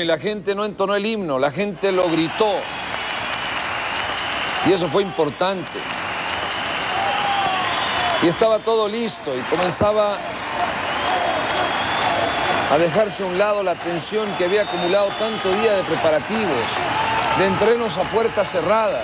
la gente no entonó el himno, la gente lo gritó. Y eso fue importante. Y estaba todo listo y comenzaba a dejarse a un lado la tensión que había acumulado tanto día de preparativos, de entrenos a puerta cerrada,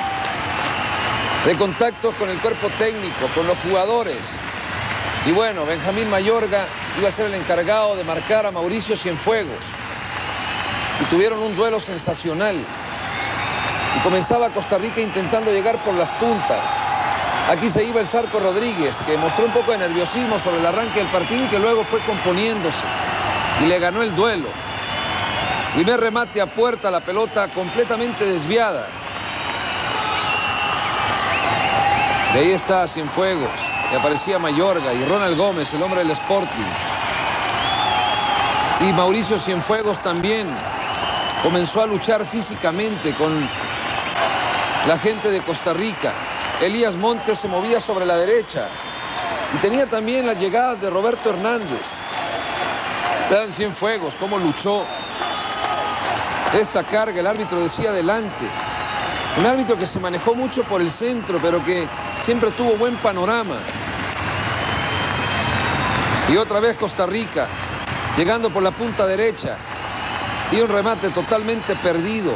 de contactos con el cuerpo técnico, con los jugadores. Y bueno, Benjamín Mayorga iba a ser el encargado de marcar a Mauricio Cienfuegos. Y tuvieron un duelo sensacional. Y comenzaba Costa Rica intentando llegar por las puntas. Aquí se iba el Zarco Rodríguez, que mostró un poco de nerviosismo sobre el arranque del partido y que luego fue componiéndose. Y le ganó el duelo. Primer remate a puerta, la pelota completamente desviada. De ahí está Cienfuegos, y aparecía Mayorga y Ronald Gómez, el hombre del Sporting. Y Mauricio Cienfuegos también comenzó a luchar físicamente con la gente de Costa Rica. Elías Montes se movía sobre la derecha y tenía también las llegadas de Roberto Hernández. Vean Cienfuegos cómo luchó. Esta carga, el árbitro decía adelante. Un árbitro que se manejó mucho por el centro, pero que siempre tuvo buen panorama. Y otra vez Costa Rica, llegando por la punta derecha. Y un remate totalmente perdido.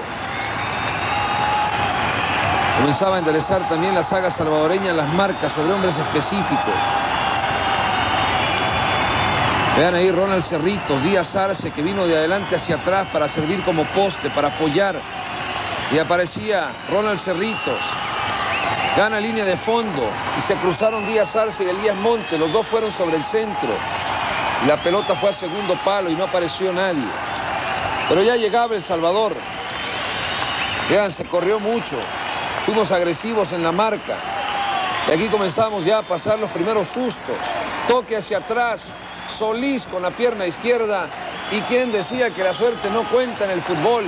Comenzaba a enderezar también la saga salvadoreña las marcas sobre hombres específicos. Vean ahí Ronald Cerritos, Díaz Arce, que vino de adelante hacia atrás para servir como poste, para apoyar. Y aparecía Ronald Cerritos. Gana línea de fondo y se cruzaron Díaz Arce y Elías Montes. Los dos fueron sobre el centro. Y la pelota fue a segundo palo y no apareció nadie. Pero ya llegaba El Salvador. Vean, se corrió mucho. Fuimos agresivos en la marca. Y aquí comenzamos ya a pasar los primeros sustos. Toque hacia atrás. Solís con la pierna izquierda. ¿Y quién decía que la suerte no cuenta en el fútbol?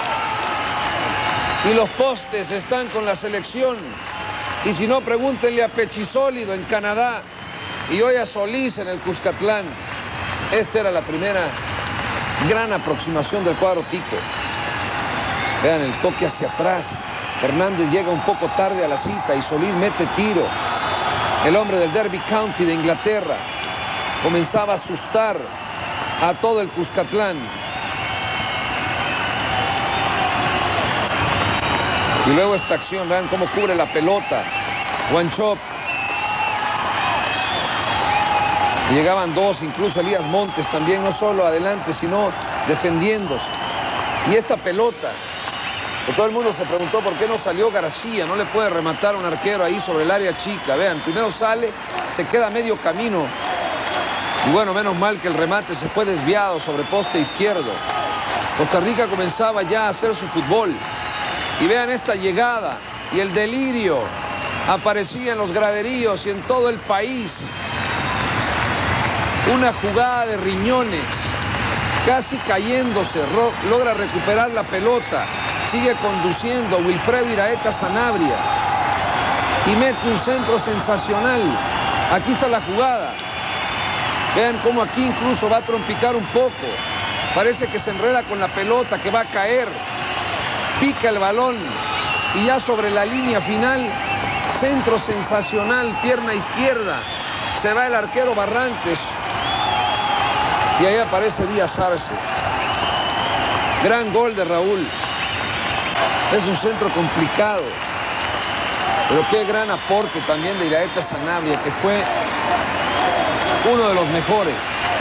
Y los postes están con la selección. Y si no, pregúntenle a Pechisólido en Canadá. Y hoy a Solís en el Cuscatlán. Esta era la primera gran aproximación del cuadro tico. Vean el toque hacia atrás. Hernández llega un poco tarde a la cita y Solís mete tiro. El hombre del Derby County de Inglaterra comenzaba a asustar a todo el Cuscatlán. Y luego esta acción, vean cómo cubre la pelota. Wanchop. Llegaban dos, incluso Elías Montes también, no solo adelante, sino defendiéndose. Y esta pelota, que todo el mundo se preguntó por qué no salió García, no le puede rematar a un arquero ahí sobre el área chica. Vean, primero sale, se queda a medio camino. Y bueno, menos mal que el remate se fue desviado sobre poste izquierdo. Costa Rica comenzaba ya a hacer su fútbol. Y vean esta llegada y el delirio. Aparecía en los graderíos y en todo el país. Una jugada de Riñones, casi cayéndose, logra recuperar la pelota, sigue conduciendo Wilfredo Iraeta Sanabria y mete un centro sensacional. Aquí está la jugada. Vean cómo aquí incluso va a trompicar un poco. Parece que se enreda con la pelota, que va a caer. Pica el balón y ya sobre la línea final, centro sensacional, pierna izquierda. Se va el arquero Barrantes. Y ahí aparece Díaz Arce. Gran gol de Raúl. Es un centro complicado. Pero qué gran aporte también de Iraeta Sanabria, que fue uno de los mejores.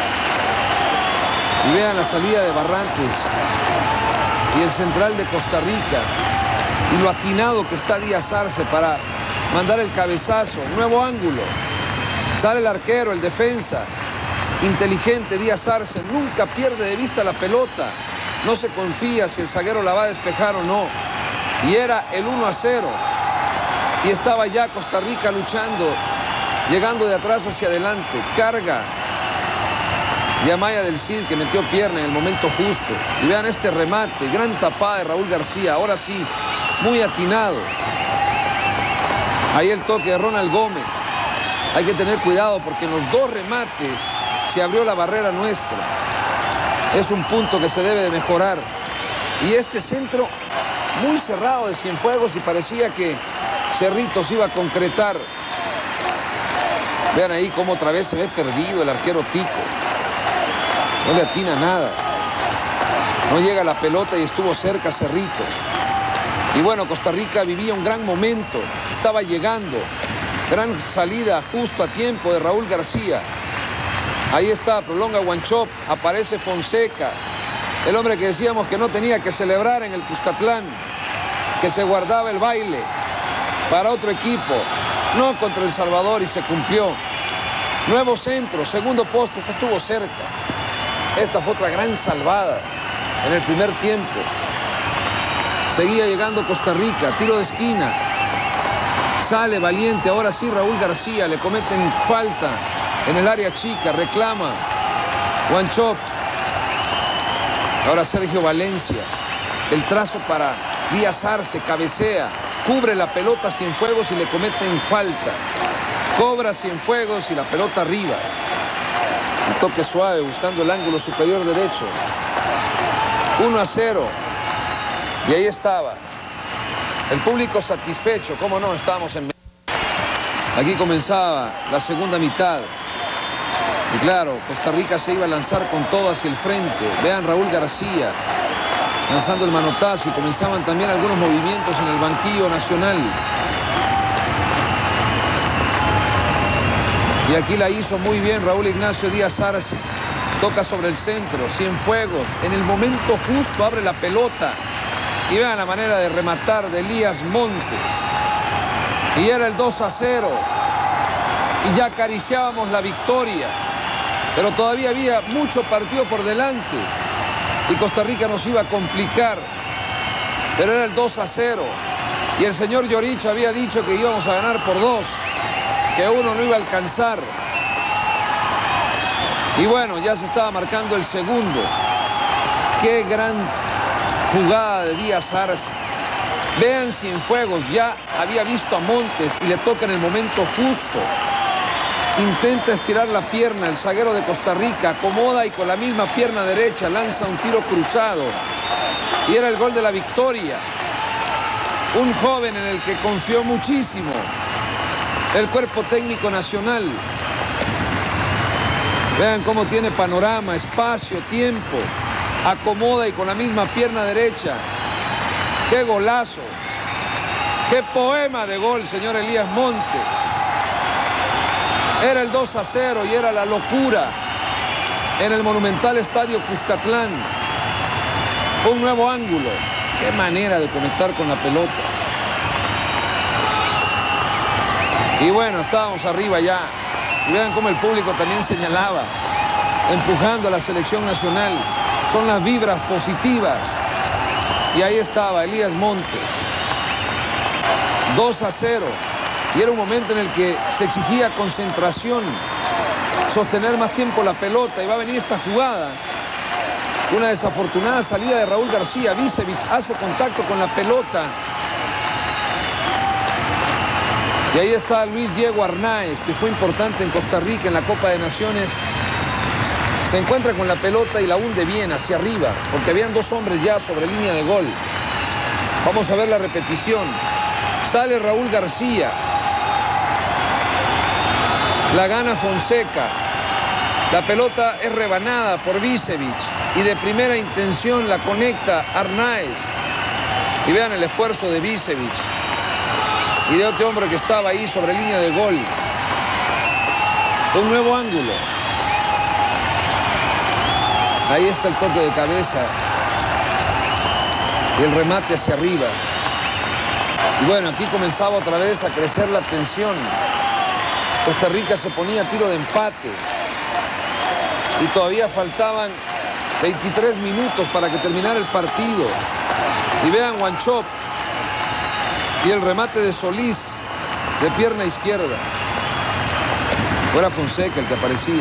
Y vean la salida de Barrantes y el central de Costa Rica. Y lo atinado que está Díaz Arce para mandar el cabezazo. Nuevo ángulo. Sale el arquero, el defensa. Inteligente Díaz Arce, nunca pierde de vista la pelota. No se confía si el zaguero la va a despejar o no. Y era el 1-0. Y estaba ya Costa Rica luchando, llegando de atrás hacia adelante. Carga y Amaya del Cid, que metió pierna en el momento justo. Y vean este remate, gran tapada de Raúl García. Ahora sí, muy atinado. Ahí el toque de Ronald Gómez. Hay que tener cuidado porque en los dos remates se abrió la barrera nuestra. Es un punto que se debe de mejorar. Y este centro muy cerrado de Cienfuegos y parecía que Cerritos iba a concretar. Vean ahí cómo otra vez se ve perdido el arquero Tico. No le atina nada. No llega la pelota y estuvo cerca Cerritos. Y bueno, Costa Rica vivía un gran momento. Estaba llegando. Gran salida justo a tiempo de Raúl García. Ahí está, prolonga Wanchope, aparece Fonseca. El hombre que decíamos que no tenía que celebrar en el Cuscatlán, que se guardaba el baile para otro equipo, no contra El Salvador, y se cumplió. Nuevo centro, segundo poste, este estuvo cerca. Esta fue otra gran salvada en el primer tiempo. Seguía llegando Costa Rica, tiro de esquina. Sale valiente, ahora sí Raúl García, le cometen falta en el área chica, reclama Wanchope. Ahora Sergio Valencia, el trazo para Díaz Arce, cabecea, cubre la pelota Cienfuegos y le cometen falta. Cobra Cienfuegos y la pelota arriba. Un toque suave buscando el ángulo superior derecho. 1-0. Y ahí estaba. El público satisfecho, cómo no, estábamos en... Aquí comenzaba la segunda mitad. Y claro, Costa Rica se iba a lanzar con todo hacia el frente. Vean Raúl García lanzando el manotazo y comenzaban también algunos movimientos en el banquillo nacional. Y aquí la hizo muy bien Raúl Ignacio Díaz Arce. Toca sobre el centro, Cienfuegos. En el momento justo abre la pelota. Y vean la manera de rematar de Elías Montes. Y era el 2-0. Y ya acariciábamos la victoria. Pero todavía había mucho partido por delante. Y Costa Rica nos iba a complicar. Pero era el 2-0. Y el señor Llorich había dicho que íbamos a ganar por 2. Que uno no iba a alcanzar. Y bueno, ya se estaba marcando el segundo. Qué gran jugada de Díaz Arce. Vean Cienfuegos, ya había visto a Montes y le toca en el momento justo. Intenta estirar la pierna, el zaguero de Costa Rica acomoda y con la misma pierna derecha lanza un tiro cruzado. Y era el gol de la victoria. Un joven en el que confió muchísimo el cuerpo técnico nacional. Vean cómo tiene panorama, espacio, tiempo. Acomoda y con la misma pierna derecha. ¡Qué golazo! ¡Qué poema de gol, señor Elías Montes! Era el 2-0 y era la locura en el monumental estadio Cuscatlán. Un nuevo ángulo. ¡Qué manera de conectar con la pelota! Y bueno, estábamos arriba ya. Y vean cómo el público también señalaba, empujando a la selección nacional. Son las vibras positivas. Y ahí estaba Elías Montes. 2-0. Y era un momento en el que se exigía concentración, sostener más tiempo la pelota. Y va a venir esta jugada. Una desafortunada salida de Raúl García. Vícevich hace contacto con la pelota. Y ahí está Luis Diego Arnáez, que fue importante en Costa Rica en la Copa de Naciones. Se encuentra con la pelota y la hunde bien hacia arriba, porque habían dos hombres ya sobre línea de gol. Vamos a ver la repetición. Sale Raúl García. La gana Fonseca. La pelota es rebanada por Vícevich. Y de primera intención la conecta Arnáez. Y vean el esfuerzo de Vícevich. Y de otro hombre que estaba ahí sobre línea de gol. Un nuevo ángulo. Ahí está el toque de cabeza. Y el remate hacia arriba. Y bueno, aquí comenzaba otra vez a crecer la tensión. Costa Rica se ponía a tiro de empate. Y todavía faltaban 23 minutos para que terminara el partido. Y vean Wanchope. Y el remate de Solís de pierna izquierda. Fuera Fonseca el que aparecía.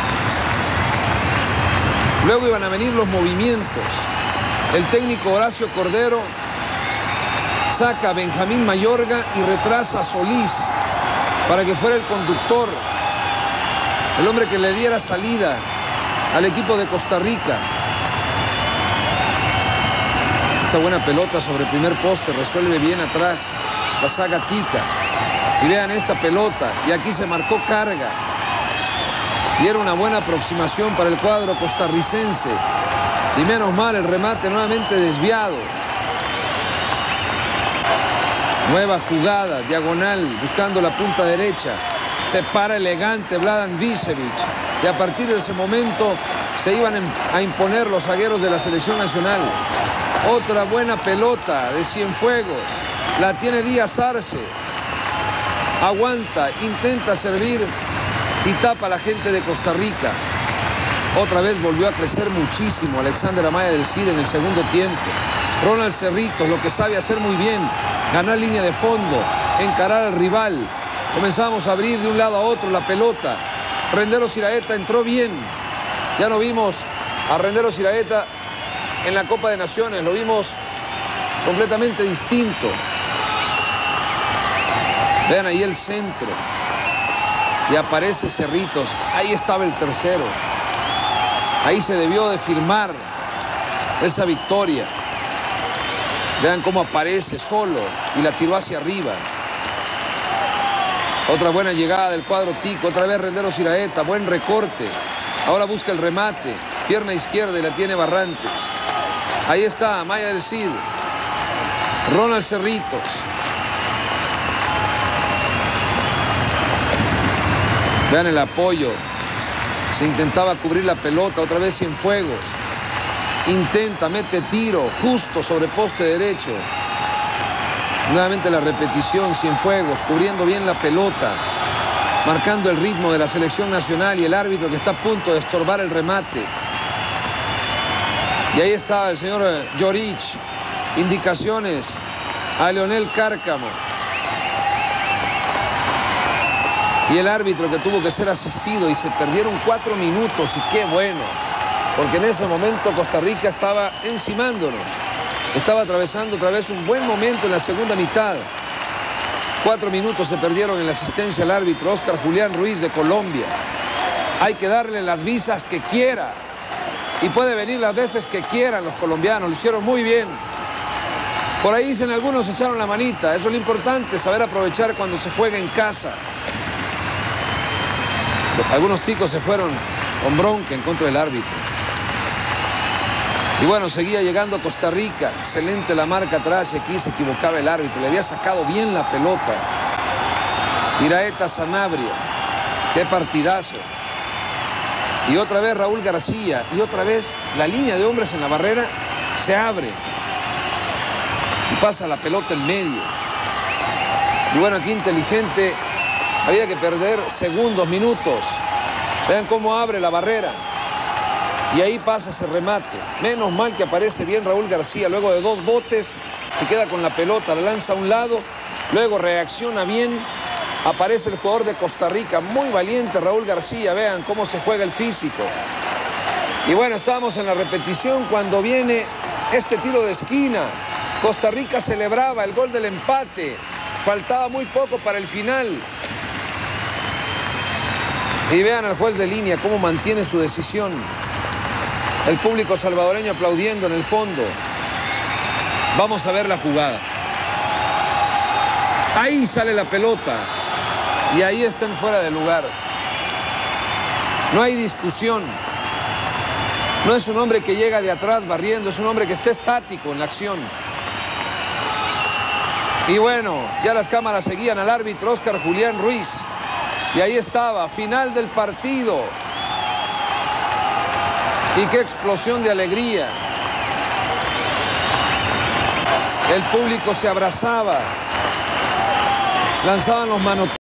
Luego iban a venir los movimientos. El técnico Horacio Cordero saca a Benjamín Mayorga y retrasa a Solís para que fuera el conductor, el hombre que le diera salida al equipo de Costa Rica. Esta buena pelota sobre el primer poste, resuelve bien atrás la saga tica. Y vean esta pelota, y aquí se marcó carga. Y era una buena aproximación para el cuadro costarricense. Y menos mal, el remate nuevamente desviado. Nueva jugada, diagonal, buscando la punta derecha. Se para elegante Vladan Bisevic. Y a partir de ese momento se iban a imponer los zagueros de la selección nacional. Otra buena pelota de Cienfuegos. La tiene Díaz Arce. Aguanta, intenta servir y tapa a la gente de Costa Rica. Otra vez volvió a crecer muchísimo Alexander Amaya del Cid en el segundo tiempo. Ronald Cerritos, lo que sabe hacer muy bien, ganar línea de fondo, encarar al rival. Comenzamos a abrir de un lado a otro la pelota. Renderos Iraeta entró bien. Ya no vimos a Renderos Iraeta en la Copa de Naciones, lo vimos completamente distinto. Vean ahí el centro. Y aparece Cerritos. Ahí estaba el tercero. Ahí se debió de firmar esa victoria. Vean cómo aparece solo y la tiró hacia arriba. Otra buena llegada del cuadro tico. Otra vez Renderos Iraeta. Buen recorte. Ahora busca el remate. Pierna izquierda y la tiene Barrantes. Ahí está Amaya del Cid. Ronald Cerritos. Vean el apoyo. Se intentaba cubrir la pelota. Otra vez Cienfuegos. Intenta, mete tiro. Justo sobre poste derecho. Nuevamente la repetición. Cienfuegos cubriendo bien la pelota. Marcando el ritmo de la selección nacional. Y el árbitro que está a punto de estorbar el remate. Y ahí está el señor Llorich. Indicaciones a Leonel Cárcamo. Y el árbitro que tuvo que ser asistido y se perdieron 4 minutos y qué bueno. Porque en ese momento Costa Rica estaba encimándonos. Estaba atravesando otra vez un buen momento en la segunda mitad. 4 minutos se perdieron en la asistencia al árbitro Óscar Julián Ruiz de Colombia. Hay que darle las visas que quiera. Y puede venir las veces que quieran los colombianos. Lo hicieron muy bien. Por ahí dicen algunos echaron la manita. Eso es lo importante, saber aprovechar cuando se juega en casa. Algunos ticos se fueron con bronca en contra del árbitro. Y bueno, seguía llegando Costa Rica. Excelente la marca atrás y aquí se equivocaba el árbitro. Le había sacado bien la pelota. Iraeta Sanabria. Qué partidazo. Y otra vez Raúl García. Y otra vez la línea de hombres en la barrera se abre. Y pasa la pelota en medio. Y bueno, aquí inteligente. Había que perder segundos, minutos. Vean cómo abre la barrera. Y ahí pasa ese remate. Menos mal que aparece bien Raúl García. Luego de 2 botes, se queda con la pelota, la lanza a un lado. Luego reacciona bien. Aparece el jugador de Costa Rica. Muy valiente Raúl García. Vean cómo se juega el físico. Y bueno, estábamos en la repetición cuando viene este tiro de esquina. Costa Rica celebraba el gol del empate. Faltaba muy poco para el final. Y vean al juez de línea cómo mantiene su decisión. El público salvadoreño aplaudiendo en el fondo. Vamos a ver la jugada. Ahí sale la pelota. Y ahí están fuera de lugar. No hay discusión. No es un hombre que llega de atrás barriendo. Es un hombre que está estático en la acción. Y bueno, ya las cámaras seguían al árbitro Óscar Julián Ruiz. Y ahí estaba, final del partido. Y qué explosión de alegría. El público se abrazaba. Lanzaban los manotazos.